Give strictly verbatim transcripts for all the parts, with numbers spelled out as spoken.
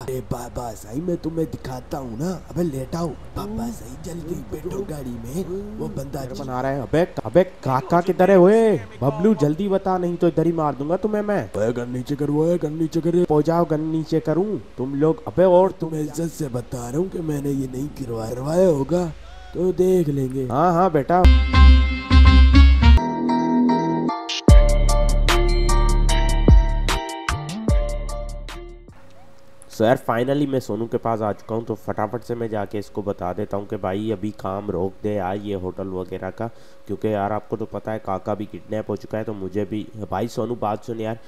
अरे बाबा सही मैं तुम्हें दिखाता हूँ ना। अबे लेटाओ बाबा सही, जल्दी बैठो गाड़ी में, वो बंदा बना रहा है। अबे अबे काका किधर है? ओए बबलू जल्दी बता, नहीं तो इधर ही मार दूंगा तुम्हें मैं। ओए गन नीचे कर, वो गन नीचे कर। पो जाओ, गन नीचे करूं तुम लोग। अबे और तुम। तुम्हें इज्जत से बता रहा हूँ कि मैंने ये नहीं करवाया, करवाया होगा तो देख लेंगे। हाँ हाँ बेटा। सर फाइनली मैं सोनू के पास आ चुका हूँ, तो फटाफट से मैं जाके इसको बता देता हूँ कि भाई अभी काम रोक दे यार ये होटल वगैरह का, क्योंकि यार आपको तो पता है काका भी किडनैप हो चुका है। तो मुझे भी भाई सोनू बात सुन यार।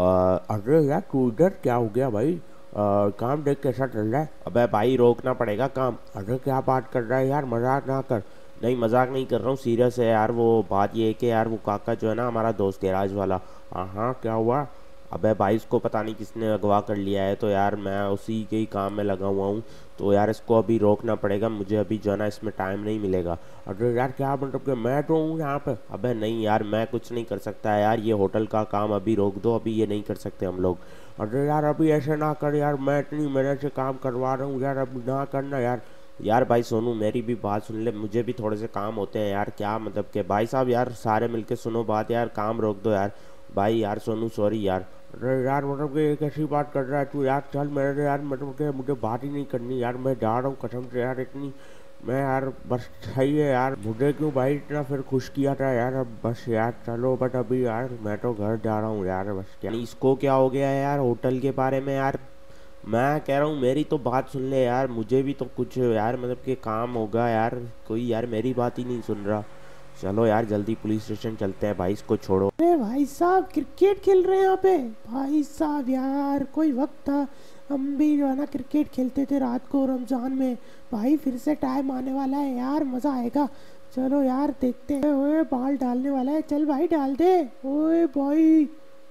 अरे यार तू इधर क्या हो गया भाई? आ, काम देख कैसा चल रहा है? अबे भाई रोकना पड़ेगा काम। अरे क्या बात कर रहा है यार, मजाक ना कर। नहीं मजाक नहीं कर रहा हूँ, सीरियस है यार। वो बात ये है कि यार वो काका जो है ना हमारा दोस्त है राज वाला। हाँ हाँ क्या हुआ? अबे भाई इसको पता नहीं किसने अगवा कर लिया है, तो यार मैं उसी के ही काम में लगा हुआ हूँ। तो यार इसको अभी रोकना पड़ेगा मुझे, अभी जो है ना इसमें टाइम नहीं मिलेगा। अरे यार क्या मतलब कि मैं तो हूँ यहाँ पे? अबे नहीं यार मैं कुछ नहीं कर सकता यार, ये होटल का काम अभी रोक दो, अभी ये नहीं कर सकते हम लोग। अरे यार अभी ऐसे ना कर यार, मैं इतनी मेहनत से काम करवा रहा हूँ यार, अभी ना करना यार। यार भाई सोनू मेरी भी बात सुन ले, मुझे भी थोड़े से काम होते हैं यार। क्या मतलब कि भाई साहब यार सारे मिलके सुनो बात यार, काम रोक दो यार। भाई यार सोनू सॉरी यार। अरे यार मतलब कि एक ऐसी बात कर रहा है तू यार, चल मेरे यार मतलब कि मुझे बात ही नहीं करनी यार, मैं जा रहा हूँ कसम से यार। इतनी मैं यार बस सही है यार, मुझे क्यों भाई इतना फिर खुश किया था यार। अब बस यार चलो, बट अभी यार मैं तो घर जा रहा हूँ यार बस। क्या इसको क्या हो गया है यार होटल के बारे में यार? मैं कह रहा हूँ मेरी तो बात सुन ले यार, मुझे भी तो कुछ यार मतलब कि काम होगा यार, कोई यार मेरी बात ही नहीं सुन रहा। चलो यार जल्दी पुलिस स्टेशन चलते हैं भाई, इसको छोड़ो। अरे भाई साहब क्रिकेट खेल रहे हैं यहाँ पे। भाई साहब यार कोई वक्त था हम भी जो है ना क्रिकेट खेलते थे रात को रमजान में। भाई फिर से टाइम आने वाला है यार, मज़ा आएगा। चलो यार देखते हैं। ओए बॉल डालने वाला है, चल भाई डाल दे। ओए भाई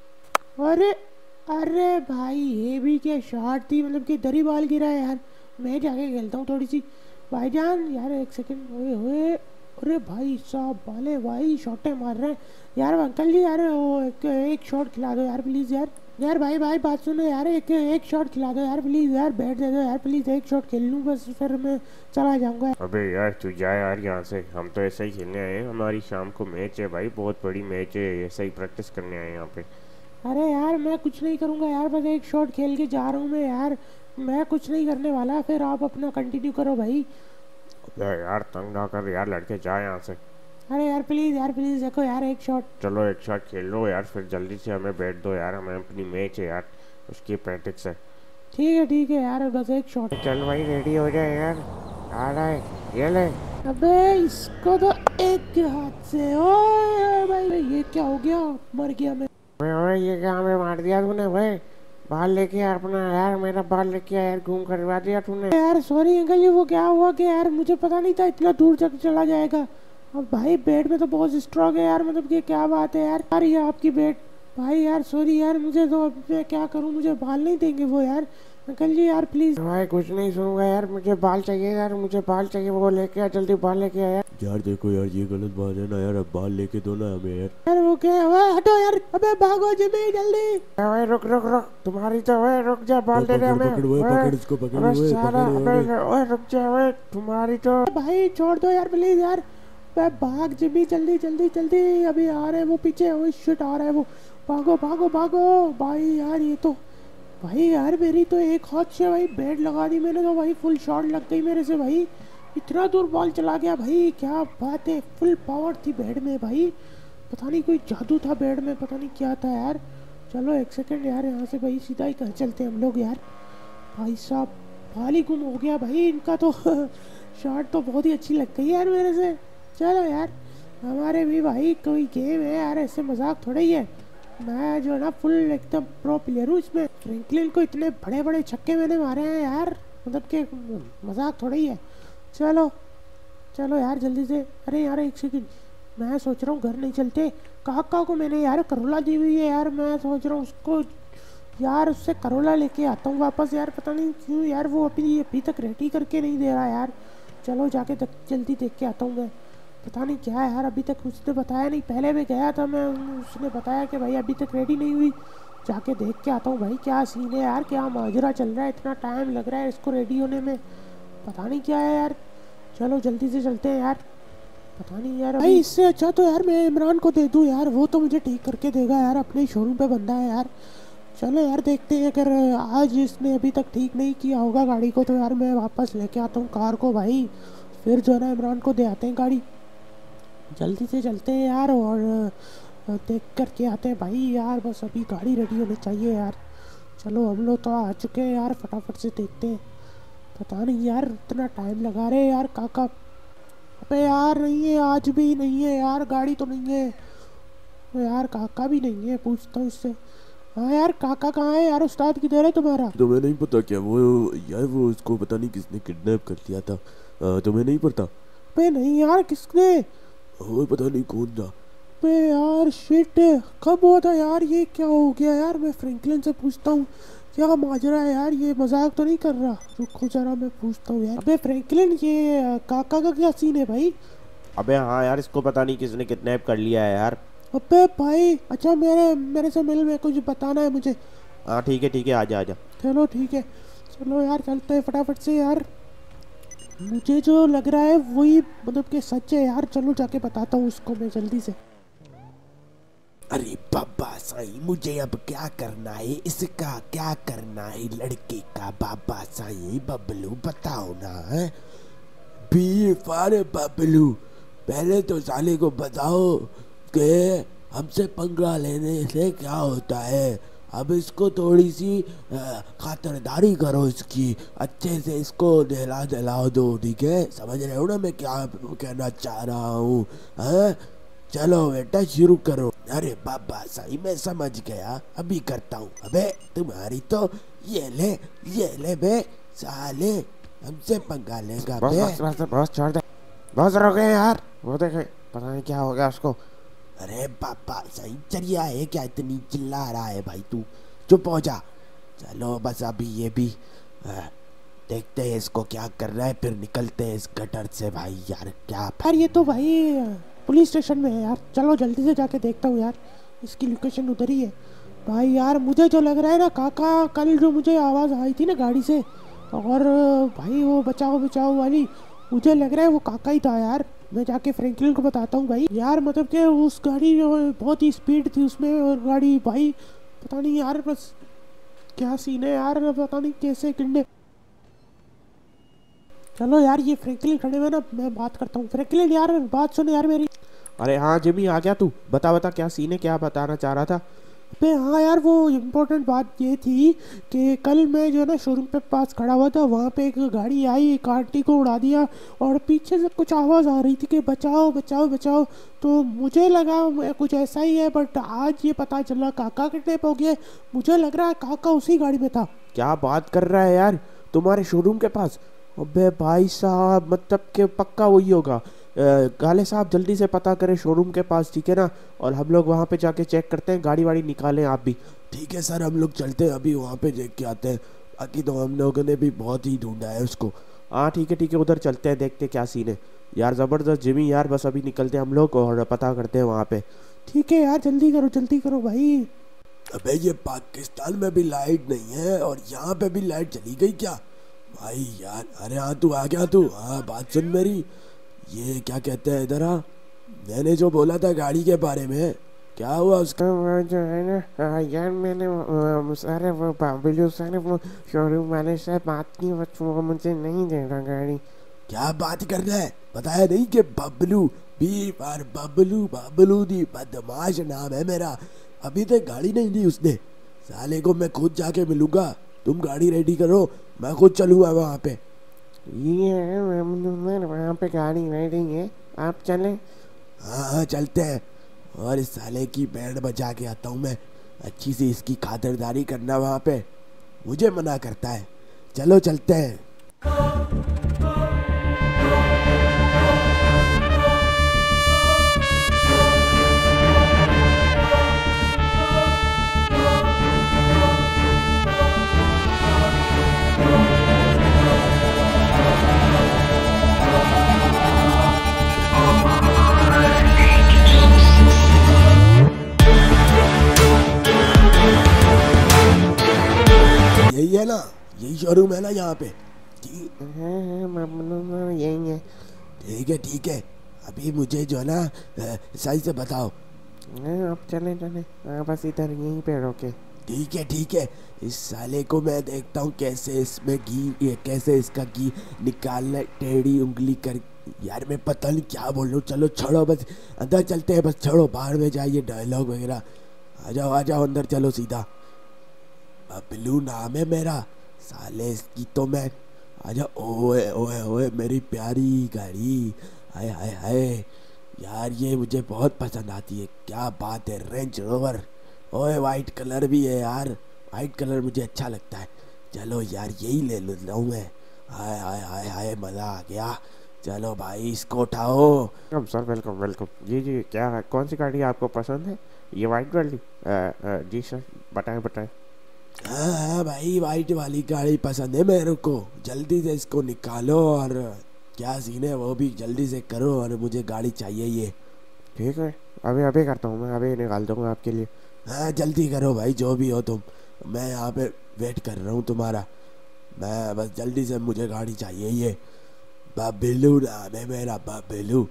अरे अरे भाई ये भी क्या शॉट थी, मतलब कि दरी बॉल गिरा है यार। मैं जाके खेलता हूँ थोड़ी सी भाईजान। यार एक सेकंड। ओए ओए अरे भाई साहब वाले भाई शॉटें मार रहे हैं यार। अंकल जी यार वो एक, एक शॉट खिला दो यार प्लीज़ यार। यार भाई भाई बात सुनो यार, एक एक शॉट खिला दो यार प्लीज़ यार, बैट दे दो यार प्लीज़, एक शॉट खेल लूँ बस फिर मैं चला जाऊँगा। अबे यार तू जा यार यहाँ से, हम तो ऐसे ही खेलने आए हैं, हमारी शाम को मैच है भाई, बहुत बड़ी मैच है, ऐसे ही प्रैक्टिस करने आए हैं यहाँ पे। अरे यार मैं कुछ नहीं करूँगा यार, बस एक शॉट खेल के जा रहा हूँ मैं यार, मैं कुछ नहीं करने वाला। फिर आप अपना कंटिन्यू करो भाई। अबे यार तंग ना कर यार, लड़के जा यहाँ से। अरे यार प्लीज़ यार प्लीज़ देखो यार एक शॉट। चलो एक शॉट खेल लो यार, फिर जल्दी से हमें बैठ दो यार, हमें अपनी मैच है यार, उसकी प्रैक्टिस है। ठीक है ठीक है यार बस एक शॉट। चल भाई रेडी हो जाए यार, आ रहा है ये ले। अबे इसको तो एक हाथ से। ओए भाई ये क्या हो गया, मर गया मैं। ओए ओए ये क्या हमें मार दिया तूने भाई? बाल लेके यार अपना यार, मेरा बाल लेके यार घूम करवा दिया तूने। यार सॉरी अंकल जी, वो क्या हुआ कि यार मुझे पता नहीं था इतना दूर तक चला जाएगा। अब भाई बेड में तो बहुत स्ट्रॉन्ग है यार, मतलब कि क्या बात है यार। यार ये आपकी बेड। भाई यार सॉरी यार, मुझे तो अब मैं क्या करूं, मुझे बाल नहीं देंगे वो यार। अंकल जी यार प्लीज। भाई कुछ नहीं सुनूंगा यार, मुझे बाल चाहिए यार, मुझे बाल चाहिए, वो लेके आ जल्दी, बाल लेके आ यार। यार देखो यार ये गलत बात है ना यार, अब बाल लेके दो ना हमें यार। यार वो क्या हुआ, हटो यार। अबे भागो जिमी जल्दी। ओए रुक रुक रुक, तुम्हारी तो ओए रुक जा, बाल दे दे हमें। पकड़ ओए पकड़ इसको, पकड़ अबे ओए साला, पकड़ अबे ओए। ओए रुक जा ओए, तुम्हारी तो। भाई छोड़ दो यार प्लीज यार। अबे भाग जिमी जल्दी जल्दी जल्दी, अभी आ रहे हैं वो पीछे। ओए शिट आ रहा है वो, भागो भागो भागो। भाई यार ये तो भाई यार मेरी तो एक हाथ से भाई बेड लगा दी मैंने, तो भाई फुल शॉट लग गई मेरे से भाई। इतना दूर बॉल चला गया भाई, क्या बात है। फुल पावर थी बेड में भाई, पता नहीं कोई जादू था बेड में, पता नहीं क्या था यार। चलो एक सेकंड यार, यहाँ से भाई सीधा ही घर चलते हैं हम लोग यार। भाई साहब बाल ही गुम हो गया भाई इनका तो शॉट तो बहुत ही अच्छी लग गई यार मेरे से। चलो यार हमारे भी भाई कोई गेम है यार, ऐसे मजाक थोड़ा ही है। मैं जो है ना फुल एकदम प्रो प्लेयर हूँ इसमें। फ्रैंकलिन को इतने बड़े बड़े छक्के मैंने मारे हैं यार, मतलब कि मजाक थोड़ा ही है। चलो चलो यार जल्दी से। अरे यार एक सेकंड, मैं सोच रहा हूँ घर नहीं चलते। काका को मैंने यार करोला दी हुई है यार, मैं सोच रहा हूँ उसको यार उससे करोला लेके आता हूँ वापस यार। पता नहीं क्यों यार वो अभी अभी तक रेडी करके नहीं दे रहा यार। चलो जाके जल्दी देख के आता हूँ मैं, पता नहीं क्या है यार, अभी तक उसने बताया नहीं। पहले मैं गया था मैं, उसने बताया कि भाई अभी तक रेडी नहीं हुई। जाके देख के आता हूँ भाई क्या सीन है यार, क्या माजरा चल रहा है, इतना टाइम लग रहा है इसको रेडी होने में, पता नहीं क्या है यार। चलो जल्दी से चलते हैं यार, पता नहीं यार भाई, इससे अच्छा तो यार मैं इमरान को दे दूँ यार, वो तो मुझे ठीक करके देगा यार, अपने शोरूम पे बंदा है यार। चलो यार देखते हैं, अगर आज इसने अभी तक ठीक नहीं किया होगा गाड़ी को तो यार मैं वापस लेके आता हूँ कार को भाई, फिर जो है ना इमरान को दे आते हैं गाड़ी। जल्दी से चलते हैं यार और देख कर के आते हैं भाई यार, बस अभी गाड़ी रेडी होनी चाहिए यार। चलो हम लोग तो आ चुके हैं यार, फटाफट से देखते हैं। पता नहीं यार इतना टाइम लगा रहे यार काका, अबे यार नहीं है, आज भी नहीं है यार, गाड़ी तो नहीं है यार, काका भी नहीं है, पूछता हूँ इससे। हाँ यार काका कहाँ है यार, उस्ताद किधर है तुम्हारा? तुम्हें नहीं पता क्या, वो यार वो उसको पता नहीं किसने किडनैप कर लिया था, आ, तुम्हें नहीं पता? बे नहीं यार, किसने? वो पता नहीं कौन था। बे यार शिट, कब हुआ था यार, ये क्या हो गया यार? मैं फ्रैंकलिन से पूछता हूँ क्या माजरा है यार, ये मजाक तो नहीं कर रहा? रुको जरा मैं पूछता हूँ यार। अबे फ्रैंकलिन ये काका का क्या सीन है भाई? अबे हाँ यार, इसको पता नहीं किसने किडनैप कर लिया है यार। अबे भाई अच्छा मेरे मेरे से मिल में कुछ बताना है मुझे। हाँ ठीक है ठीक है, आजा आजा। चलो ठीक है, चलो यार चलते हैं फटाफट से यार, मुझे जो लग रहा है वही मतलब कि सच है यार। चलो जाके बताता हूँ उसको मैं जल्दी से। अरे बाबा साईं, मुझे अब क्या करना है, इसका क्या करना है लड़के का? बाबा साईं बबलू बताओ ना। है बी फार बबलू, पहले तो साले को बताओ कि हमसे पंगा लेने से क्या होता है। अब इसको थोड़ी सी खातिरदारी करो इसकी, अच्छे से इसको नहला दिलाओ दो, ठीक है? समझ रहे हो ना मैं क्या कहना चाह रहा हूँ? हाँ चलो बेटा शुरू करो। अरे बाबा साईं मैं समझ गया, अभी करता हूँ। अबे तुम्हारी तो ये ले ये ले बे साले, हमसे पंगा लेगा बे। बस बस बस बस छोड़ दे, बस रुक गए यार, वो देखे पता नहीं क्या हो गया उसको। अरे बाबा साईं चरिया है क्या, इतनी चिल्ला रहा है भाई तू, चुप हो जा। चलो बस अभी ये भी आ, देखते हैं इसको क्या कर रहा है, फिर निकलते हैं इस गटर से भाई। यार क्या यार ये तो भाई पुलिस स्टेशन में है यार, चलो जल्दी से जाके देखता हूँ यार, इसकी लोकेशन उधर ही है भाई। यार मुझे जो लग रहा है ना काका, कल जो मुझे आवाज़ आई थी ना गाड़ी से, और भाई वो बचाओ बचाओ वाली, मुझे लग रहा है वो काका ही था यार। मैं जाके फ्रैंकलिन को बताता हूँ भाई। यार मतलब कि उस गाड़ी बहुत ही स्पीड थी उसमें, और गाड़ी भाई पता नहीं यार बस क्या सीन है यार, पता नहीं कैसे किडनैप। चलो यार ये फ्रैंकलिन खड़े हुए ना, मैं बात करता हूँ। फ्रैंकलिन यार बात सुन यार मेरी। अरे हाँ जिमी आ गया तू, बता बता क्या सीन है, क्या बताना चाह रहा था? पे हाँ यार वो इम्पोर्टेंट बात ये थी कि कल मैं जो है ना शोरूम पे पास खड़ा हुआ था, वहाँ पे एक गाड़ी आई, एक आंटी को उड़ा दिया, और पीछे से कुछ आवाज़ आ रही थी कि बचाओ बचाओ बचाओ। तो मुझे लगा कुछ ऐसा ही है, बट आज ये पता चला काका किडनैप हो गया। मुझे लग रहा है काका उसी गाड़ी में था। क्या बात कर रहा है यार, तुम्हारे शोरूम के पास? अबे भाई साहब मतलब कि पक्का वही होगा। काले साहब जल्दी से पता करें शोरूम के पास, ठीक है ना? और हम लोग वहाँ पे जाके चेक करते हैं, गाड़ी वाड़ी निकालें आप भी। ठीक है सर, हम लोग चलते हैं अभी वहाँ पे देख के आते हैं, बाकी तो हम लोगों ने भी बहुत ही ढूंढा है उसको। हाँ ठीक है ठीक है, उधर चलते हैं, देखते क्या सीन है। यार ज़बरदस्त जिमी यार, बस अभी निकलते हैं हम लोग और पता करते हैं वहाँ पे। ठीक है यार जल्दी करो जल्दी करो भाई। अबे ये पाकिस्तान में भी लाइट नहीं है और यहाँ पे भी लाइट चली गई क्या भाई यार? अरे हाँ तू आ गया तू, हाँ बात सुन मेरी, ये क्या कहते हैं इधर आ, मैंने जो बोला था गाड़ी के बारे में क्या हुआ उसका? तो जो है ना यार, मैंने सारे वो बाबलू सारे वो शोरूम वाले से बात की, वो मुझे नहीं दे रहा गाड़ी। क्या बात कर रहा है, बताया नहीं कि Bablu, B for Bablu, Bablu the बदमाश नाम है मेरा। अभी तक गाड़ी नहीं दी उसने, साले को मैं खुद जाके मिलूंगा। तुम गाड़ी रेडी करो, मैं खुद चलूँगा वहाँ पे। ये वहाँ पे गाड़ी रेडी है, आप चलें? हाँ हाँ चलते हैं, और इस साले की बैंड बजा के आता हूँ मैं, अच्छी सी इसकी खातिरदारी करना वहाँ पे, मुझे मना करता है। चलो चलते हैं। शोरूम है ना यहाँ पे? ठीक हाँ हाँ मामू यही है। ठीक है ठीक है, अभी मुझे जो है ना अ, सही से बताओ। हाँ अब चले चले, हाँ बस इधर यहीं पे रोके। ठीक है ठीक है, इस साले को मैं देखता हूँ कैसे इसमें घी ये कैसे इसका घी निकालना है, टेढ़ी उंगली कर। यार मैं पता नहीं क्या बोल रहा हूँ, चलो छोड़ो बस अंदर चलते हैं, बस छोड़ो बाहर में जाइए डायलॉग वगैरह। आ जाओ आ जाओ अंदर चलो सीधा। बबलू नाम है मेरा, साले इसकी तो मैं। आ जाओ। ओए ओए ओए मेरी प्यारी गाड़ी, हाय हाय हाय यार ये मुझे बहुत पसंद आती है, क्या बात है, रेंज रोवर। ओए वाइट कलर भी है यार, वाइट कलर मुझे अच्छा लगता है। चलो यार यही ले लूँ मैं। हाय हाय हाय हाय मज़ा आ गया। चलो भाई इसको उठाओ। Welcome sir, welcome welcome. जी जी, क्या है, कौन सी गाड़ी आपको पसंद है? ये वाइट वाली? अ, अ, जी सर, बताएं बताएं। हाँ हाँ भाई वाइट वाली गाड़ी पसंद है मेरे को, जल्दी से इसको निकालो और क्या सीन है वो भी जल्दी से करो, और मुझे गाड़ी चाहिए ये। ठीक है, अभी अभी करता हूँ, मैं अभी निकाल दूँगा आपके लिए। हाँ जल्दी करो भाई जो भी हो तुम, मैं यहाँ पे वेट कर रहा हूँ तुम्हारा। मैं बस जल्दी से, मुझे गाड़ी चाहिए ये। बबलू नाम है मेरा, बबलू।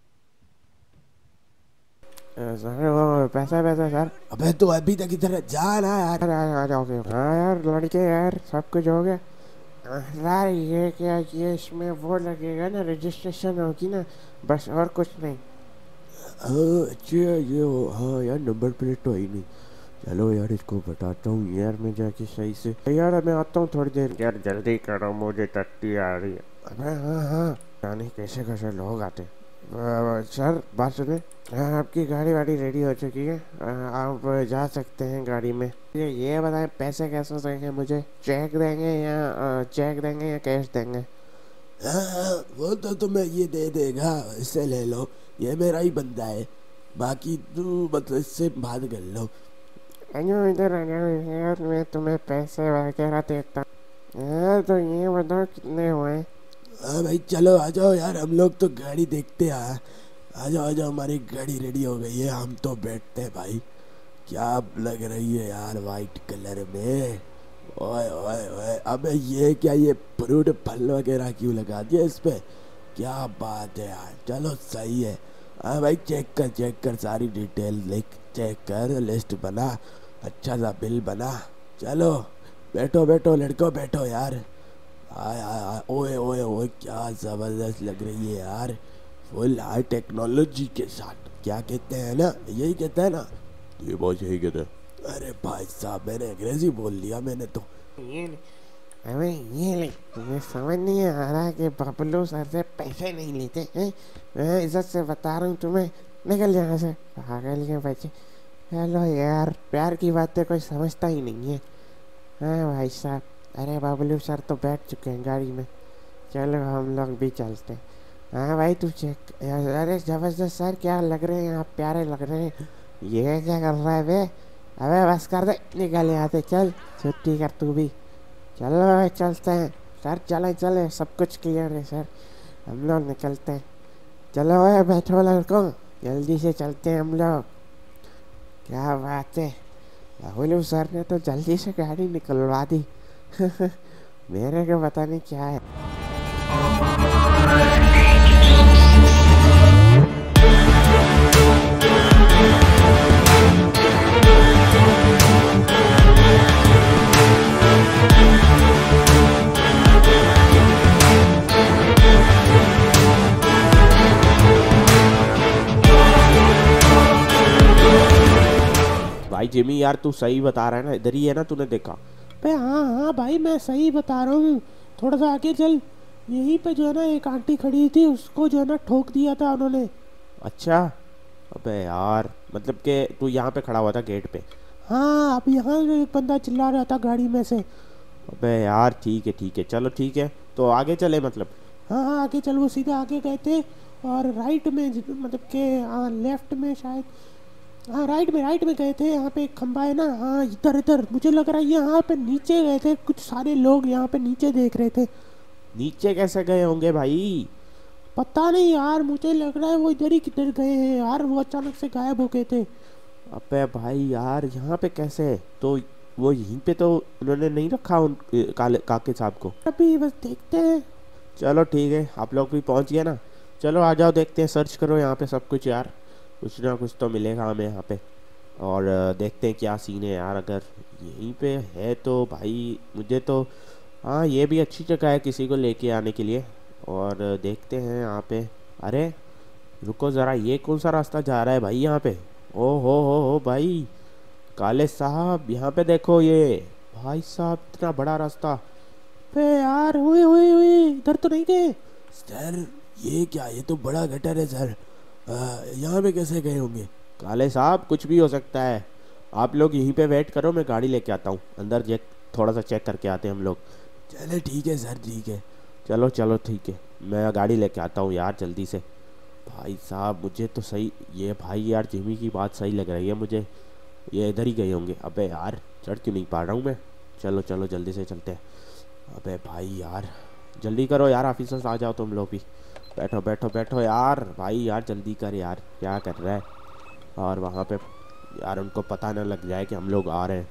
अ, सर वो पैसा पैसा सर। अबे तो अभी तक इधर जा ना यार। अरे आ आ जाओगे? हाँ यार लड़के यार, सब कुछ हो गया। यार ये क्या, ये इसमें वो लगेगा ना, रजिस्ट्रेशन होगी ना, बस और कुछ नहीं। हाँ अच्छा ये हो, हाँ यार नंबर प्लेट तो ही नहीं। चलो यार इसको बताता हूँ यार मैं जाके सही से। यार मैं आता हूँ थोड़ी देर। यार जल्दी करो, मुझे टट्टी आ रही है। अबे हाँ हाँ जाने कैसे कैसे लोग आते। अ, सर बात सुने, हाँ आपकी गाड़ी वाड़ी रेडी हो चुकी है, अ, आप जा सकते हैं गाड़ी में। ये ये बताएं पैसे कैसे देंगे मुझे, चेक देंगे या अ, चेक देंगे या कैश देंगे? हाँ हाँ वो तो तुम्हें ये दे देगा, इससे ले लो, ये मेरा ही बंदा है, बाकी तू मतलब इससे बात कर लो। अयो इधर आ जाओ यार, मैं तुम्हें पैसे वगैरह देता हूँ। यार तो ये बताओ कितने हुए? हाँ भाई चलो आ जाओ यार, हम लोग तो गाड़ी देखते आ आ जाओ आ जाओ, हमारी गाड़ी रेडी हो गई है, हम तो बैठते हैं भाई। क्या लग रही है यार वाइट कलर में। ओए ओए ओए अबे ये क्या, ये फ्रूट फल वगैरह क्यों लगा दिया इस पे, क्या बात है यार। चलो सही है। हाँ भाई चेक कर चेक कर, सारी डिटेल लिख, चेक कर, लिस्ट बना, अच्छा सा बिल बना। चलो बैठो बैठो लड़को बैठो यार। आय आय आय ओए ओए ओए क्या ज़बरदस्त लग रही है यार, फुल हाई टेक्नोलॉजी के साथ। क्या कहते हैं ना, यही कहते हैं ना? ये बहुत यही कहते हैं। अरे भाई साहब मैंने अंग्रेजी बोल लिया मैंने तो। ये ले, अबे ये ले, तुम्हें समझ नहीं आ रहा कि बबलू सर से पैसे नहीं लेते हैं? मैं इज्जत से बता रहा हूँ तुम्हें, निकल यहाँ से, पागल के बच्चे। हेलो यार, प्यार की बातें कोई समझता ही नहीं है। हाँ भाई साहब, अरे बबलू सर तो बैठ चुके हैं गाड़ी में, चलो हम लोग भी चलते हैं। हाँ भाई तू चेक, अरे जबरदस्त सर, क्या लग रहे हैं आप, प्यारे लग रहे हैं। ये क्या कर रहा है बे? अबे बस कर दे, निकल यहाँ से, चल छुट्टी कर तू भी। चलो भाई चलते हैं सर, चले चले, सब कुछ क्लियर है सर, हम लोग निकलते हैं। चलो भाई बैठो लड़कों, जल्दी से चलते हैं हम लोग। क्या बात है, राहुल सर ने तो जल्दी से गाड़ी निकलवा दी। मेरे को पता नहीं क्या है। भाई जिमी यार तू सही बता रहा है ना, इधर ही है ना, तूने देखा? पे हाँ हाँ भाई मैं सही बता रहा हूँ, थोड़ा सा आगे चल, यहीं पे जो है ना एक आंटी खड़ी थी, उसको जो है ना ठोक दिया था उन्होंने। अच्छा, अबे यार मतलब कि तू यहाँ पे खड़ा हुआ था गेट पे? हाँ अब यहाँ जो एक बंदा चिल्ला रहा था गाड़ी में से। अबे यार ठीक है ठीक है, चलो ठीक है, तो आगे चले मतलब? हाँ हाँ आगे चल, वो सीधा आगे गए थे, और राइट में ज- मतलब के हाँ लेफ्ट में शायद, हाँ राइट में राइट में गए थे, यहाँ पे एक खंबा है ना, हाँ इधर इधर मुझे लग रहा है यहाँ पे नीचे गए थे, कुछ सारे लोग यहाँ पे नीचे देख रहे थे। नीचे कैसे गए होंगे भाई? पता नहीं यार, मुझे लग रहा है वो इधर ही किधर गए हैं यार, वो अचानक से गायब हो गए थे। अबे भाई यार यहाँ पे कैसे? तो वो यहीं पे तो उन्होंने नहीं रखा उन काले काके साहब को। अभी बस देखते हैं। चलो ठीक है, आप लोग भी पहुंच गए ना, चलो आ जाओ, देखते हैं, सर्च करो यहाँ पे सब कुछ यार, कुछ ना कुछ तो मिलेगा हमें यहाँ पे। और देखते हैं क्या सीन है यार, अगर यहीं पे है तो भाई मुझे तो, हाँ ये भी अच्छी जगह है किसी को लेके आने के लिए। और देखते हैं यहाँ पे, अरे रुको ज़रा, ये कौन सा रास्ता जा रहा है भाई यहाँ पे? ओ हो हो हो भाई काले साहब, यहाँ पे देखो, ये भाई साहब इतना बड़ा रास्ता। बे यार, हुई हुई हुई इधर तो नहीं गए। सर ये क्या, ये तो बड़ा गटर है सर, यहाँ पे कैसे गए होंगे? काले साहब कुछ भी हो सकता है, आप लोग यहीं पे वेट करो, मैं गाड़ी लेके आता हूँ अंदर, जे थोड़ा सा चेक करके आते हैं हम लोग। चले ठीक है सर, ठीक है। चलो चलो ठीक है, मैं गाड़ी लेके आता हूँ यार जल्दी से। भाई साहब मुझे तो सही, ये भाई यार जिमी की बात सही लग रही है मुझे, ये इधर ही गए होंगे। अबे यार चढ़ क्यों नहीं पा रहा हूँ मैं? चलो चलो जल्दी से चलते हैं। अबे भाई यार जल्दी करो यार, ऑफिसर्स आ जाओ तुम लोग भी, बैठो बैठो बैठो यार, भाई यार जल्दी कर यार, क्या कर रहा है? और वहाँ पे यार उनको पता ना लग जाए कि हम लोग आ रहे हैं,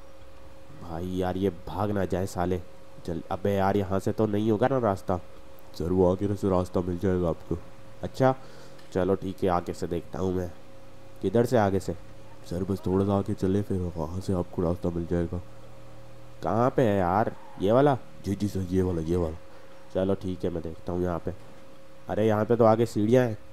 भाई यार ये भाग ना जाए साले। चल अबे यार यहाँ से तो नहीं होगा ना रास्ता? सर वो आगे से रास्ता मिल जाएगा आपको। अच्छा चलो ठीक है, आगे से देखता हूँ मैं। किधर से आगे से? सर बस थोड़ा सा आगे चले, फिर वहाँ से आपको रास्ता मिल जाएगा। कहाँ पे है यार, ये वाला? जी जी सर, ये वाला ये वाला। चलो ठीक है, मैं देखता हूँ यहाँ पे। अरे यहाँ पे तो आगे सीढ़ियाँ हैं,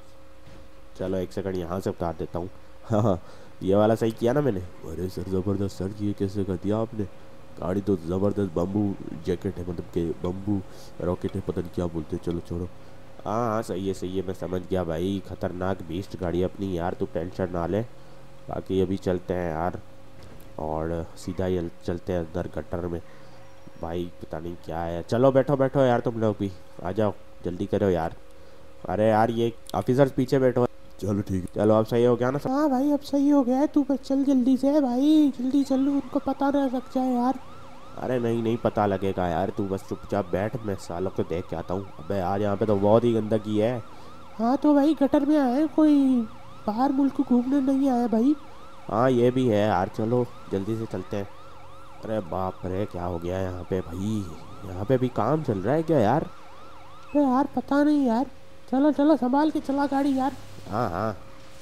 चलो एक सेकंड यहाँ से उतार देता हूँ। हाँ हाँ ये वाला सही किया ना मैंने? अरे सर ज़बरदस्त सर, ये कैसे कर दिया आपने? गाड़ी तो ज़बरदस्त बम्बू जैकेट है, मतलब के बम्बू रॉकेट है, पता नहीं क्या बोलते हैं। चलो छोड़ो। हाँ हाँ सही है सही है, मैं समझ गया भाई, ख़तरनाक बीस्ट गाड़ी अपनी यार, तू टेंशन ना ले। बाकी अभी चलते हैं यार, और सीधा ही चलते हैं अंदर गटर में। भाई पता नहीं क्या है, चलो बैठो बैठो यार, तुम लोग भी आ जाओ, जल्दी करो यार। अरे यार ये ऑफिसर्स पीछे बैठो। चलो ठीक है। चलो अब सही हो गया ना सब? हाँ भाई अब सही हो गया है, तू बस चल जल्दी से भाई, जल्दी चल, उनको पता ना लग जाए यार। अरे नहीं नहीं पता लगेगा यार, तू बस चुपचाप बैठ, मैं सालों को देख के आता हूँ। अबे यार यहाँ पे तो बहुत ही गंदगी है। हाँ तो भाई गटर में आए, कोई बाहर मुल्क घूमने नहीं आया भाई। हाँ ये भी है यार, चलो जल्दी से चलते हैं। अरे बाप रे क्या हो गया यहाँ पे भाई, यहाँ पे भी काम चल रहा है क्या यार? अरे यार पता नहीं यार, चलो चलो संभाल के चला गाड़ी यार। हाँ हाँ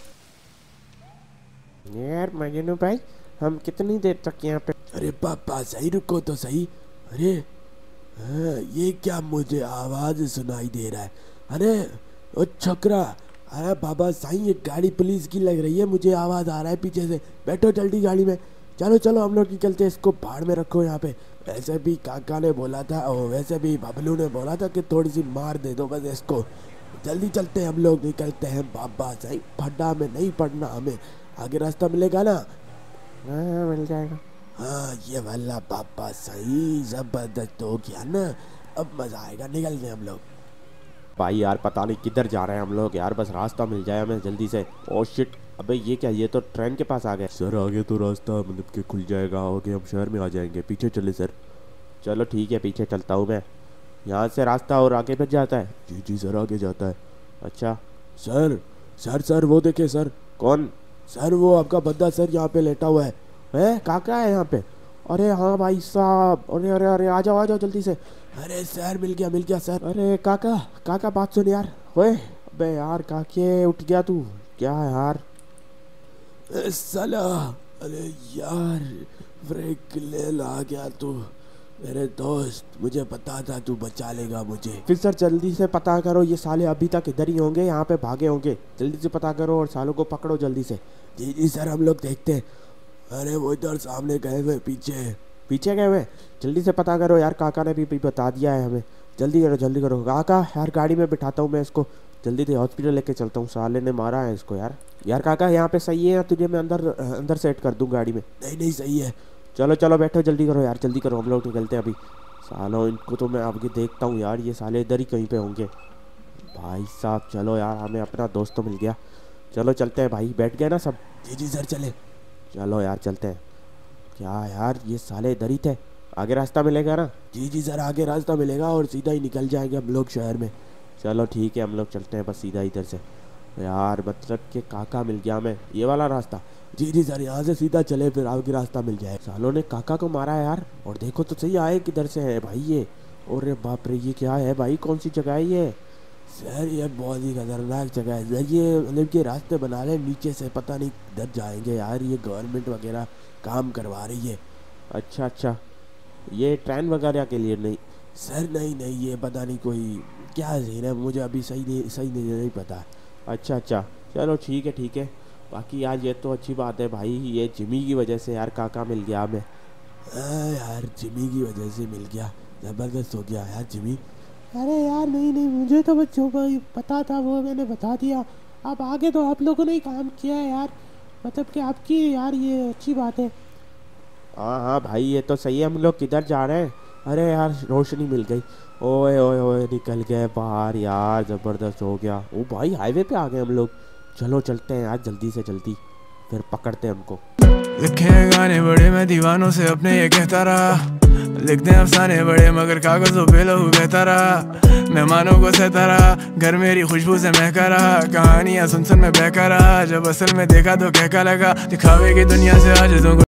यार मजनू भाई, हम कितनी देर तक यहाँ पे? अरे पापा सही, रुको तो सही। अरे हाँ, ये क्या मुझे आवाज़ सुनाई दे रहा है? अरे ओ छोकरा, अरे बाबा साईं ये गाड़ी पुलिस की लग रही है, मुझे आवाज़ आ रहा है पीछे से। बैठो जल्दी गाड़ी में, चलो चलो हम लोग निकलते हैं, इसको भाड़ में रखो यहाँ पे। वैसे भी काका ने बोला था, और वैसे भी बबलू ने बोला था कि थोड़ी सी मार दे दो बस इसको। जल्दी चलते हैं हम लोग, निकलते हैं बाबा साईं, फड्डा में नहीं पड़ना हमें, आगे रास्ता मिलेगा ना? हाँ मिल जाएगा। हाँ ये वाला बाबा सही जबरदस्त हो गया ना, अब मजा आएगा, निकलते हैं हम लोग। भाई यार पता नहीं किधर जा रहे हैं हम लोग यार, बस रास्ता मिल जाए हमें जल्दी से। ओह शिट, अबे ये क्या, ये तो ट्रेन के पास आ गए। सर आगे तो रास्ता मतलब कि खुल जाएगा, आगे हम शहर में आ जाएंगे, पीछे चले सर। चलो ठीक है पीछे चलता हूँ मैं, यहाँ से रास्ता और आगे बढ़ जाता है। जी जी सर आगे जाता है। अच्छा सर सर सर वो देखे सर। कौन? सर वो आपका बंदा सर, यहाँ पे लेटा हुआ है। है काका है यहाँ पे? अरे हाँ भाई साहब, अरे अरे अरे आ जाओ आ जाओ जल्दी से। अरे सर मिल गया मिल गया सर। अरे काका काका बात सुन यार। ओए अबे यार काके उठ गया तू, क्या है यार? ए, साला, अरे यार फ्रैंकलिन आ गया तू, मेरे दोस्त, मुझे पता था तू बचा लेगा मुझे। फिर सर जल्दी से पता करो, ये साले अभी तक इधर ही होंगे, यहाँ पे भागे होंगे, जल्दी से पता करो और सालों को पकड़ो जल्दी से। जी जी सर हम लोग देखते हैं। अरे वो इधर सामने गए हुए, पीछे पीछे गए हुए, जल्दी से पता करो यार, काका ने भी, भी बता दिया है हमें, जल्दी करो जल्दी करो। काका यार गाड़ी में बिठाता हूँ मैं इसको, जल्दी से हॉस्पिटल लेके चलता हूँ, साले ने मारा है इसको यार। यार काका यहाँ पे सही है, तुझे मैं अंदर अंदर सेट कर दूँ गाड़ी में। नहीं नहीं सही है। चलो चलो बैठो जल्दी करो यार, जल्दी करो, हम लोग निकलते हैं अभी। सालों इनको तो मैं आगे देखता हूँ यार, ये साले इधर ही कहीं पे होंगे। भाई साहब चलो यार, हमें अपना दोस्त तो मिल गया, चलो चलते हैं भाई। बैठ गए ना सब? जी जी सर चले। चलो यार चलते हैं। क्या यार ये साले इधर ही थे, आगे रास्ता मिलेगा ना? जी जी सर आगे रास्ता मिलेगा और सीधा ही निकल जाएंगे हम लोग शहर में। चलो ठीक है हम लोग चलते हैं बस सीधा इधर से। यार मतलब कि काका मिल गया हमें, ये वाला रास्ता। जी जी सर, यहाँ से सीधा चले फिर आगे रास्ता मिल जाए। सालों ने काका को मारा है यार। और देखो तो सही आए किधर से है भाई ये। और बाप रे, ये क्या है भाई, कौन सी जगह है ये? सर ये बहुत ही खतरनाक जगह है सर, ये मतलब के रास्ते बना रहे नीचे से, पता नहीं किधर जाएंगे यार। ये गवर्नमेंट वगैरह काम करवा रही है। अच्छा अच्छा, ये ट्रेन वगैरह के लिए नहीं? सर नहीं नहीं, ये पता नहीं कोई क्या सीन है, मुझे अभी सही नहीं सही नहीं, नहीं पता। अच्छा अच्छा, चलो ठीक है ठीक है। बाकी यार ये तो अच्छी बात है भाई, ये जिमी की वजह से यार काका मिल गया हमें। हाँ यार, जिमी की वजह से मिल गया, ज़बरदस्त हो गया यार जिमी। अरे यार नहीं नहीं, मुझे तो बस जो भाई पता था वो मैंने बता दिया। अब आगे तो आप लोगों ने ही काम किया है यार, मतलब कि आपकी यार ये अच्छी बात है। हाँ हाँ भाई, ये तो सही है। हम लोग किधर जा रहे हैं? अरे यार रोशनी मिल गई। ओए ओए ओए, निकल गए बाहर यार, ज़बरदस्त हो गया। ओ भाई, हाईवे पे आ गए हम लोग। चलो चलते हैं यार जल्दी से जल्दी, फिर पकड़ते हैं हमको। लिखे हैं गाने बड़े, मैं दीवानों से अपने ये कहता रहा। लिखते हैं अफसाने बड़े, मगर कागज़ों पे लहू बहता रहा। मेहमानों को सहता रहा, घर मेरी खुशबू से महका रहा। कहानियाँ सुन सुन मैं बहका रहा, जब असल में देखा तो कहका लगा। दिखावे की दुनिया से आज को